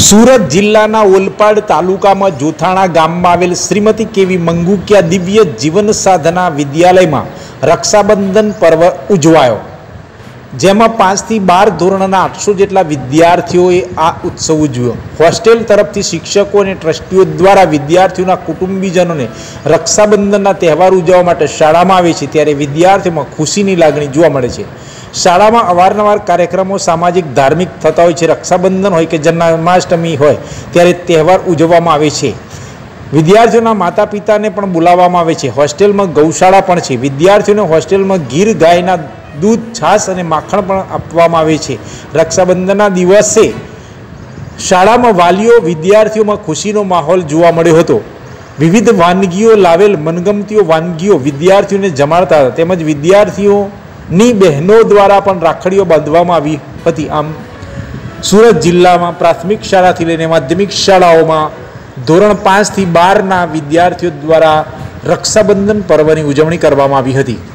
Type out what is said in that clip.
सूरत जिल्लाना ओलपाड तालुकामां जोथाणा गाममां आवेल श्रीमती केवी मंगुकिया दिव्य जीवन साधना विद्यालय में रक्षाबंधन पर्व उजवायो, जेमां 5 થી 12 ધોરણના 800 જેટલા વિદ્યાર્થીઓએ આ ઉત્સવ ઉજવ્યો। હોસ્ટેલ તરફથી શિક્ષકો અને ટ્રસ્ટીઓ દ્વારા વિદ્યાર્થીઓના કુટુંબીજનોને રક્ષાબંધનના તહેવાર ઉજવવા માટે શાળામાં આવે છે, ત્યારે વિદ્યાર્થીઓમાં ખુશીની લાગણી જોવા મળે છે। શાળામાં અવારનવાર કાર્યક્રમો સામાજિક ધાર્મિક થતા હોય છે। રક્ષાબંધન હોય કે જન્માષ્ટમી હોય ત્યારે તહેવાર ઉજવવામાં આવે છે। विद्यार्थीओना माता पिता ने पण बोलाववामां आवे छे। होस्टेल में गौशाला पण छे। विद्यार्थीओने होस्टेल में गिर गायना दूध, छाश अने माखण पण आपवामां आवे छे। रक्षाबंधनना दिवसे शाळामां वालीओ विद्यार्थीओ में खुशीनो माहोल जोवा मळ्यो हतो। विविध वानगीओ लावेल मनगमतीओ वानगीओ विद्यार्थीओने जमाडता हता, तेमज विद्यार्थीओनी बहनों द्वारा पण राखड़ीओ बांधवामां आवी हती। आम सूरत जिल्लामां प्राथमिक शाळाथी लईने माध्यमिक शाळाओमां धोरण 5 થી 12 विद्यार्थीओ द्वारा रक्षाबंधन पर्वनी उजवणी करवामां आवी हती।